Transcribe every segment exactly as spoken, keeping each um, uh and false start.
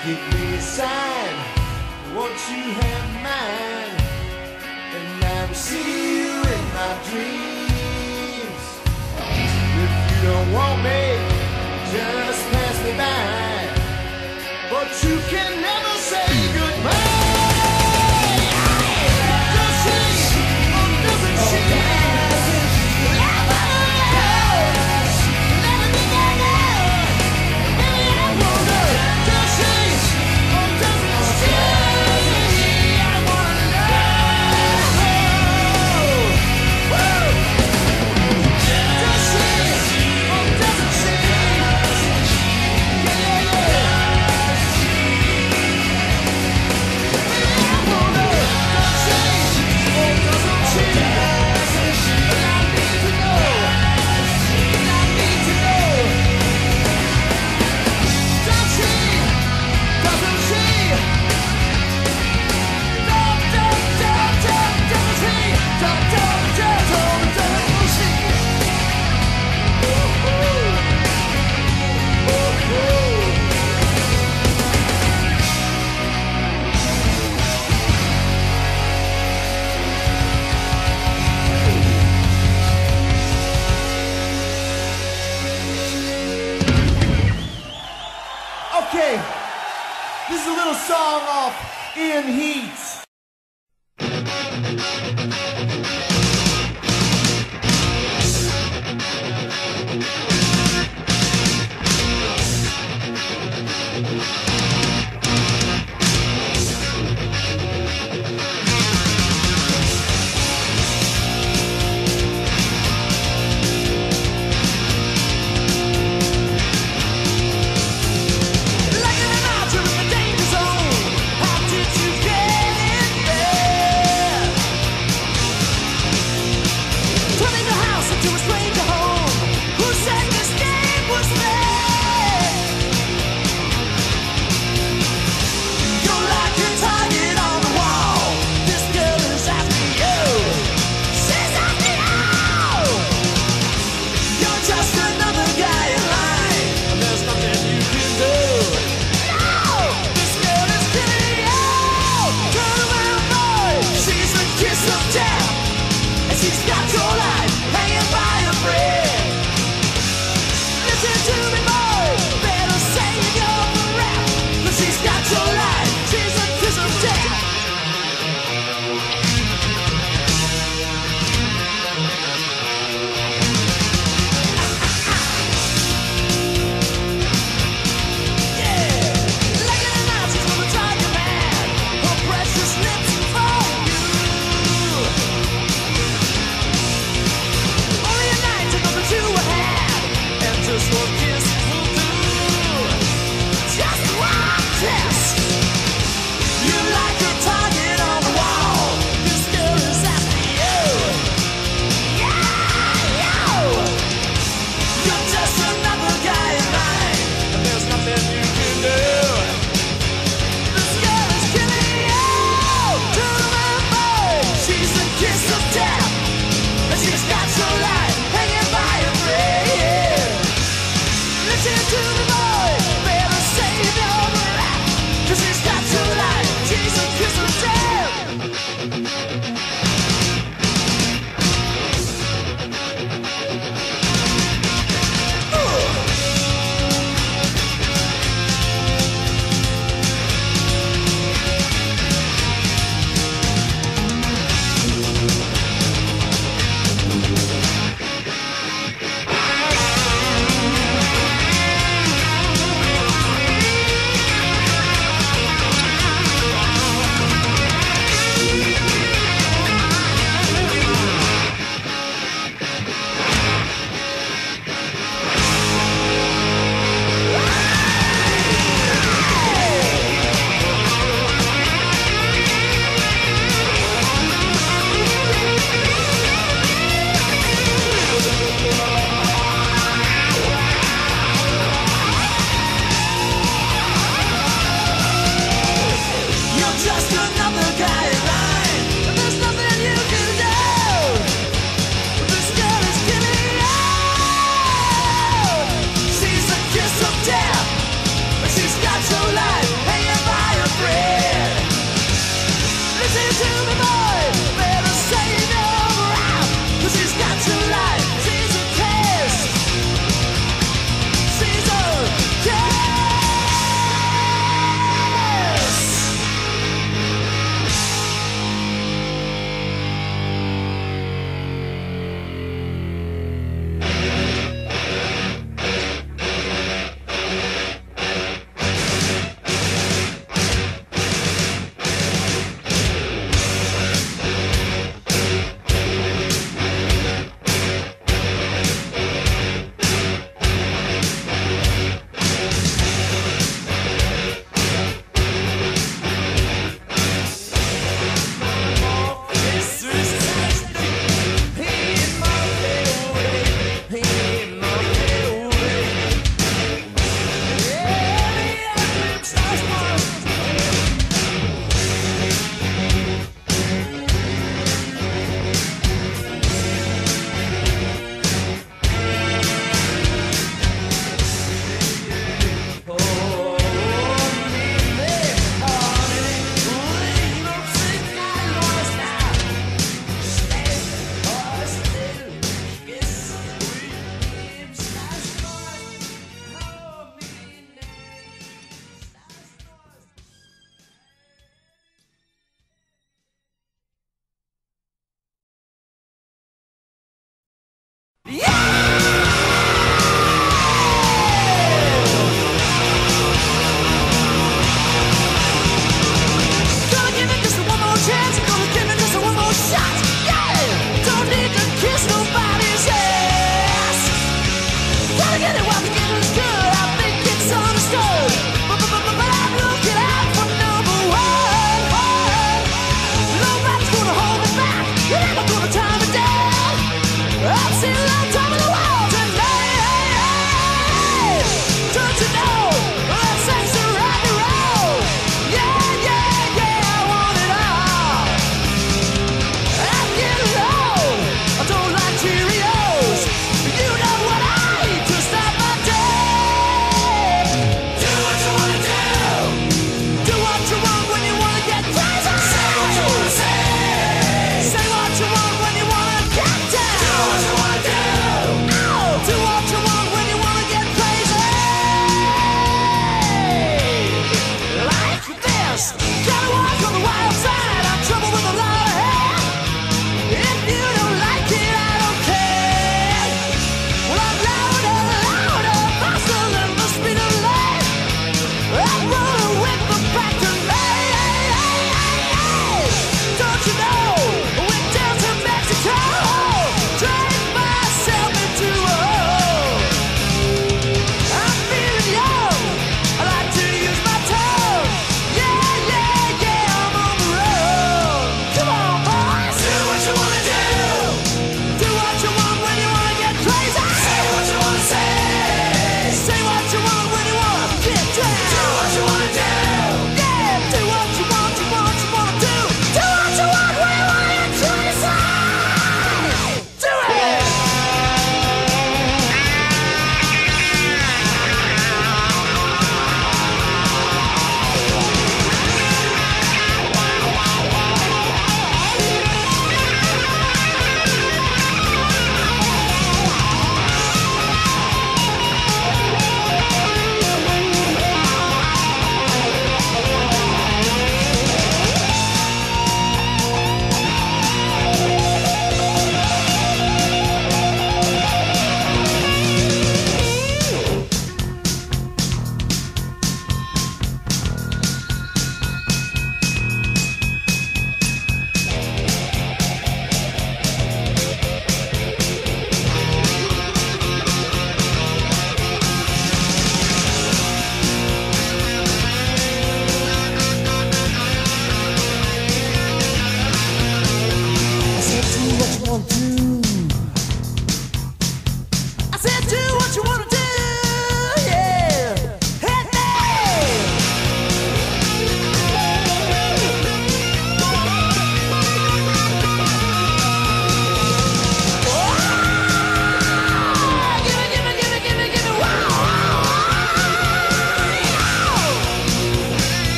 Give me a sign, won't you have mine? And I will see you in my dreams. If you don't want me, just pass me by. But you can never say goodbye. Okay, this is a little song off In Heat.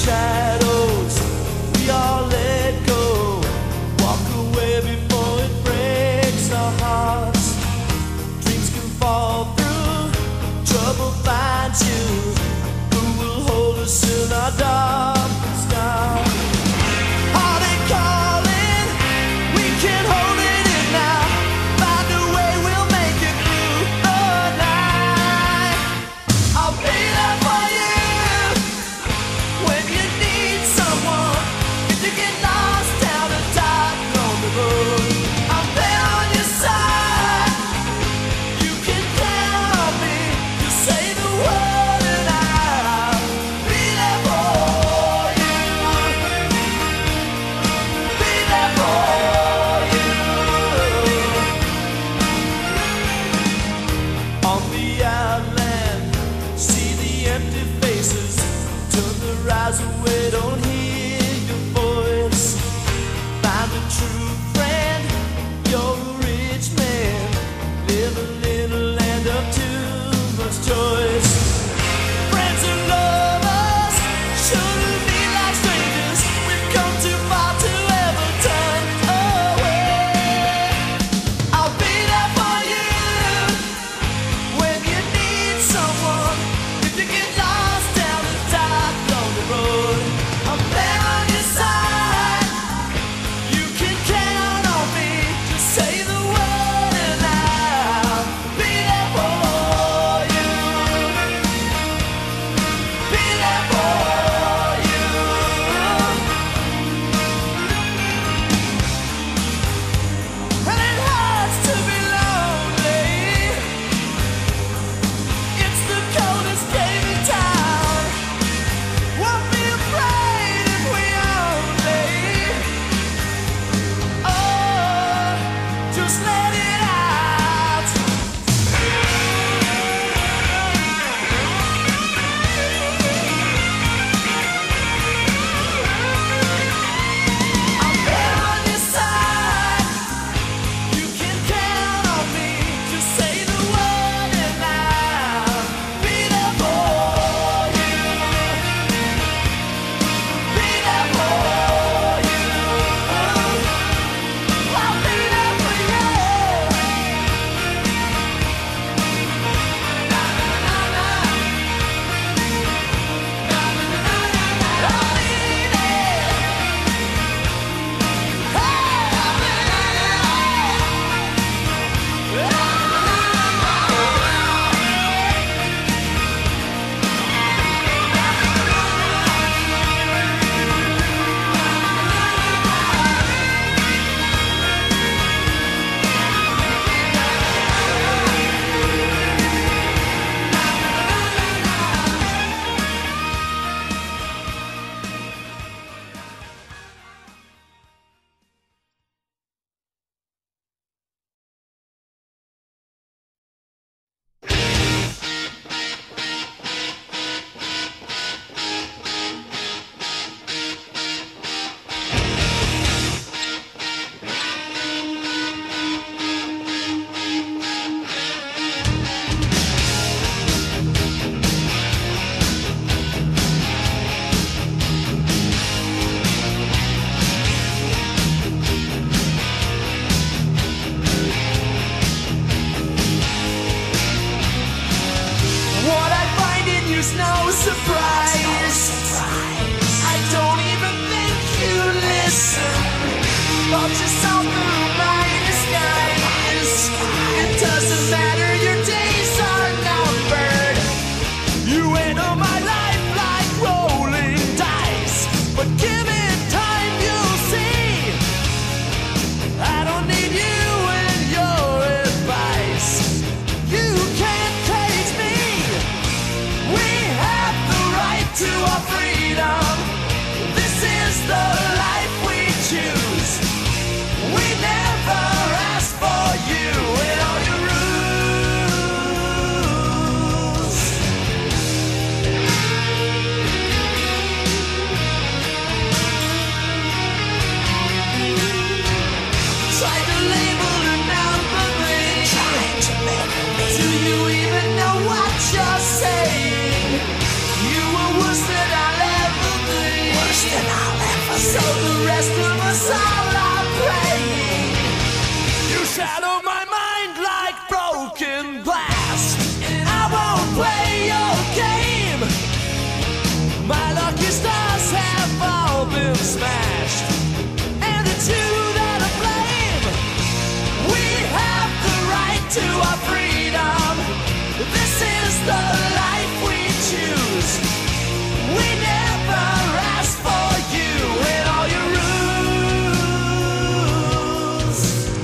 shadows, we all let go. Walk away before it breaks our hearts. Dreams can fall through, trouble finds you. Who will hold us in our darkest hour? Are they calling? We can't hold it in now. Find a way, we'll make it through the night. I'll be there for you when you need someone. If you get lost down a dark, lonely road, I'm there on your side. You can count on me to say the word and I'll be there for you. Be there for you. On the outland, see the empty faces. Turn their eyes away, don't hear your voice. Find a true friend, you're a rich man. Living in a land of too much choice. Friends and lovers shouldn't be like strangers. We've come too far to ever turn away. I'll be there for you when you need someone. If you get lost down a dark, lonely road, I'm there on your side. You can count on me to say the word and I'll be there for you. Be there for you. And it hurts to be lonely. It's the coldest game in town. Won't be afraid if we only, oh, just let it out. I'm there on your side. You can count on me to say the word and I'll be there for you. Be there for you. I'll be there for you. Na na na na. Na na na na na. I'll be there. Hey, I'll be What I find in you's no surprise. I don't even think you listen. Thought you saw through my disguise. It doesn't matter, your days are numbered. You enter my life like rolling dice. But give it time, you'll see. I don't need you and your advice. You can't cage me. We have the to our freedom. This is the life we choose. We never asked for you and all your rules.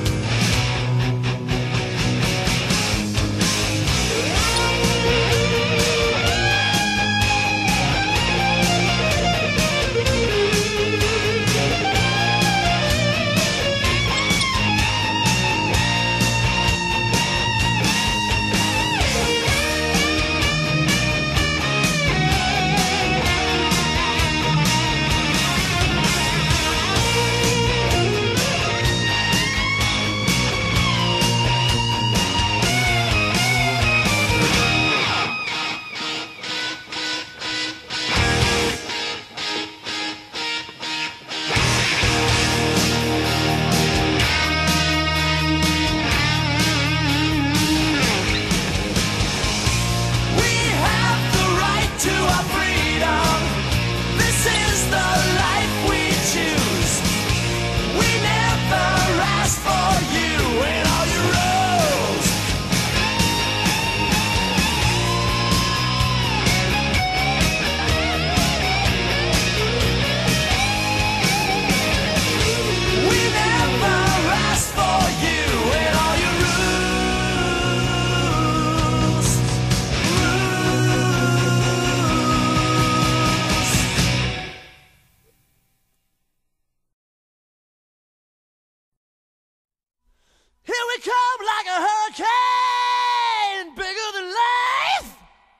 Here we come like a hurricane, bigger than life.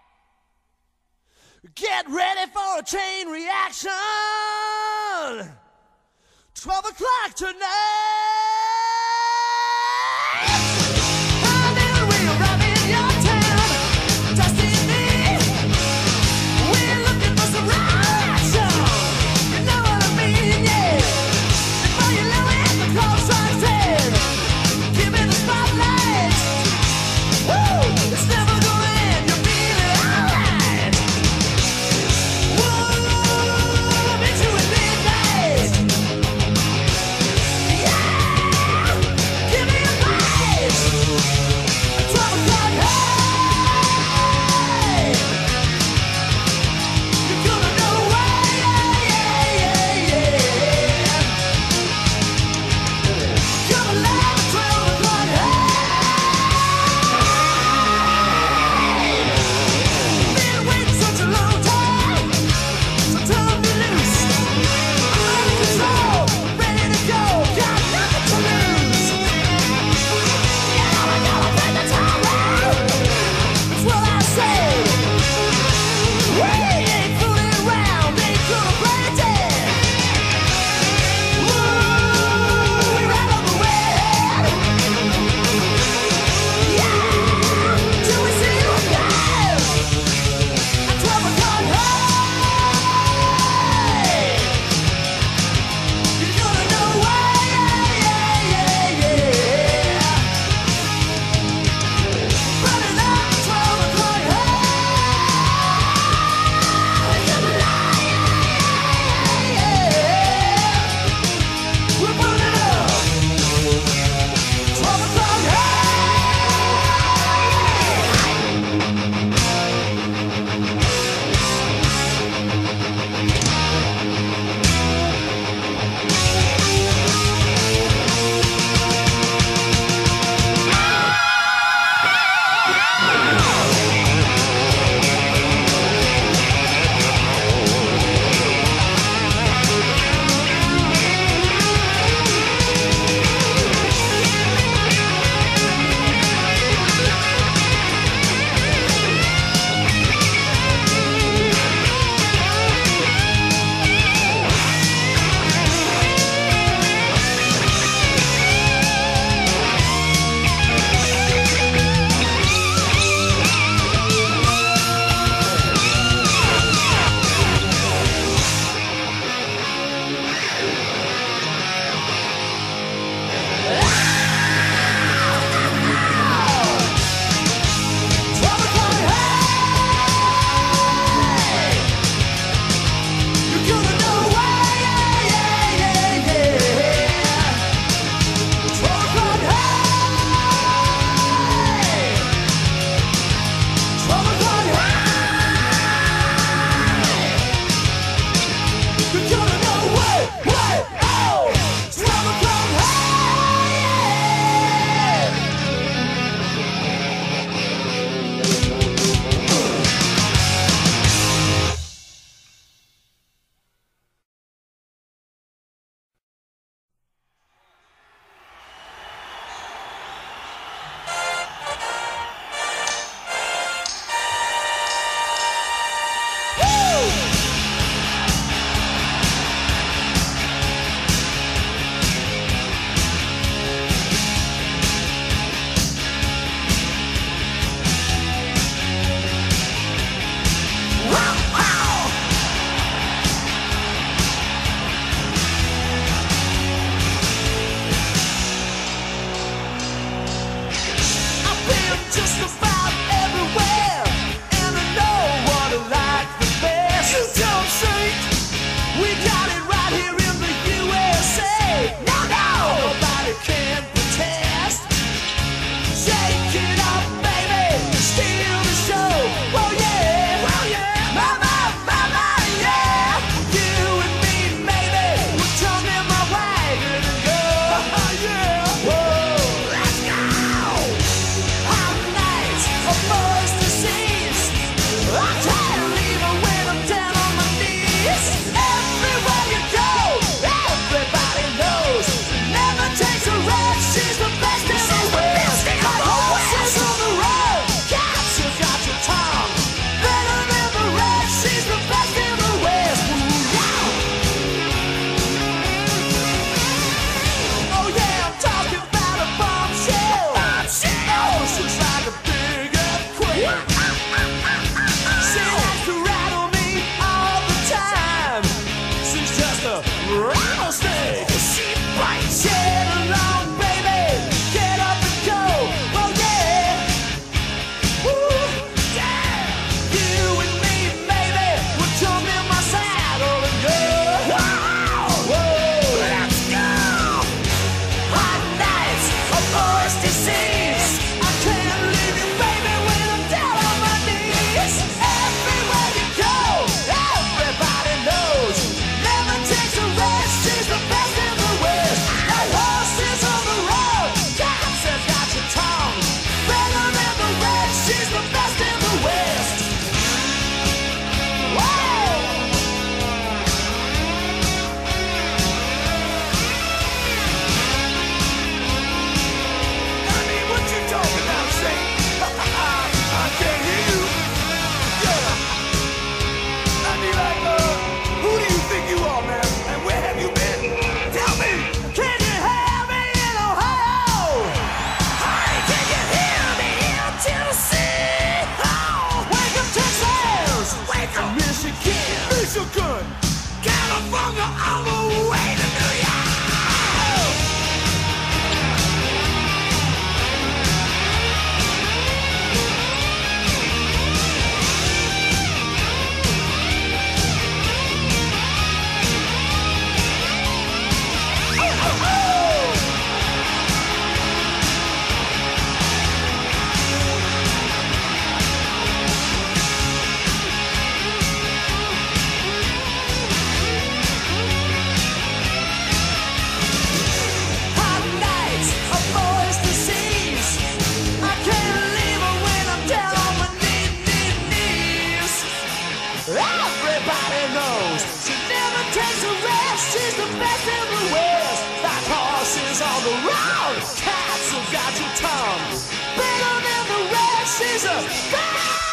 Get ready for a chain reaction. Twelve o'clock tonight. And then we arrive in your town. Trusting me, we're looking for some action. You know what I mean, yeah. Before you know it, the clock strikes ten. Give me the spotlight. Woo! It's never gonna end. You're feeling alright. Whoa! Meet you at midnight. Yeah! so good. California all the way to New York. Everybody knows she never takes a rest. She's the best in the West. Like horses on the road, cats have got your tongue. Better than the rest. She's a bad